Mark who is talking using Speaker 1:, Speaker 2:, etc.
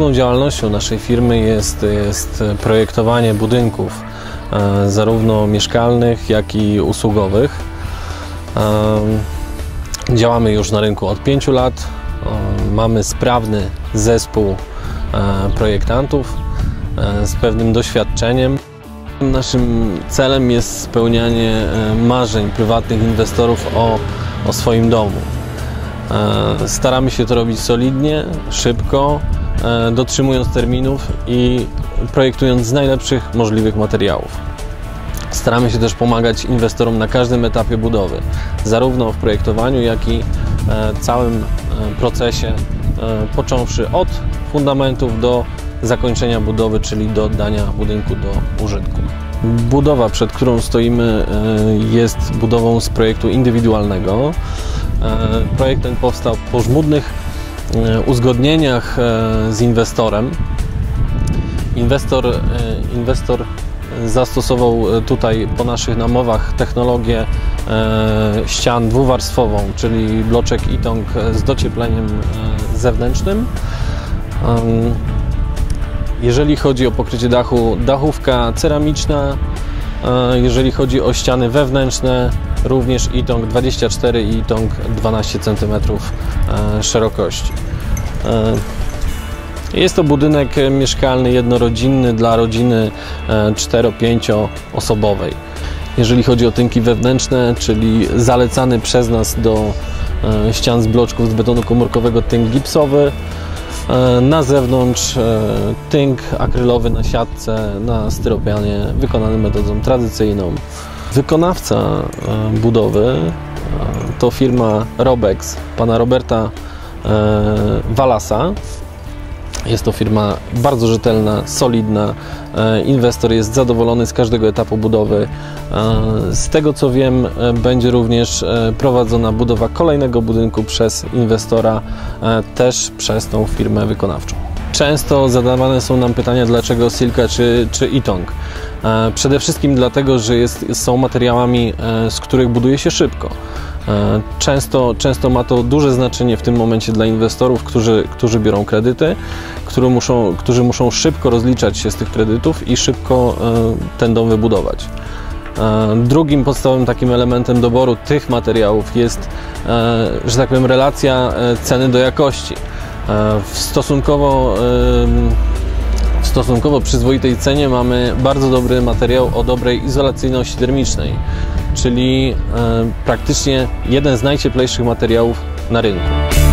Speaker 1: Główną działalnością naszej firmy jest projektowanie budynków, zarówno mieszkalnych, jak i usługowych. Działamy już na rynku od 5 lat. Mamy sprawny zespół projektantów z pewnym doświadczeniem. Naszym celem jest spełnianie marzeń prywatnych inwestorów o swoim domu. Staramy się to robić solidnie, szybko, dotrzymując terminów i projektując z najlepszych możliwych materiałów. Staramy się też pomagać inwestorom na każdym etapie budowy, zarówno w projektowaniu, jak i całym procesie, począwszy od fundamentów do zakończenia budowy, czyli do oddania budynku do użytku. Budowa, przed którą stoimy, jest budową z projektu indywidualnego. Projekt ten powstał po żmudnych uzgodnieniach z inwestorem. Inwestor zastosował tutaj po naszych namowach technologię ścian dwuwarstwową, czyli bloczek Ytong z dociepleniem zewnętrznym. Jeżeli chodzi o pokrycie dachu, dachówka ceramiczna. Jeżeli chodzi o ściany wewnętrzne, również Ytong 24 i Ytong 12 cm szerokości. Jest to budynek mieszkalny jednorodzinny dla rodziny 4-5 osobowej. Jeżeli chodzi o tynki wewnętrzne, czyli zalecany przez nas do ścian z bloczków z betonu komórkowego tynk gipsowy. Na zewnątrz tynk akrylowy na siatce, na styropianie, wykonany metodą tradycyjną. Wykonawca budowy to firma Robex, pana Roberta Wallasa. Jest to firma bardzo rzetelna, solidna. Inwestor jest zadowolony z każdego etapu budowy. Z tego co wiem, będzie również prowadzona budowa kolejnego budynku przez inwestora, też przez tą firmę wykonawczą. Często zadawane są nam pytania, dlaczego Silka czy Ytong. Przede wszystkim dlatego, że są materiałami, z których buduje się szybko. Często ma to duże znaczenie w tym momencie dla inwestorów, którzy biorą kredyty, którzy muszą szybko rozliczać się z tych kredytów i szybko ten dom wybudować. Drugim podstawowym takim elementem doboru tych materiałów jest, że tak powiem, relacja ceny do jakości. W stosunkowo przyzwoitej cenie mamy bardzo dobry materiał o dobrej izolacyjności termicznej, czyli praktycznie jeden z najcieplejszych materiałów na rynku.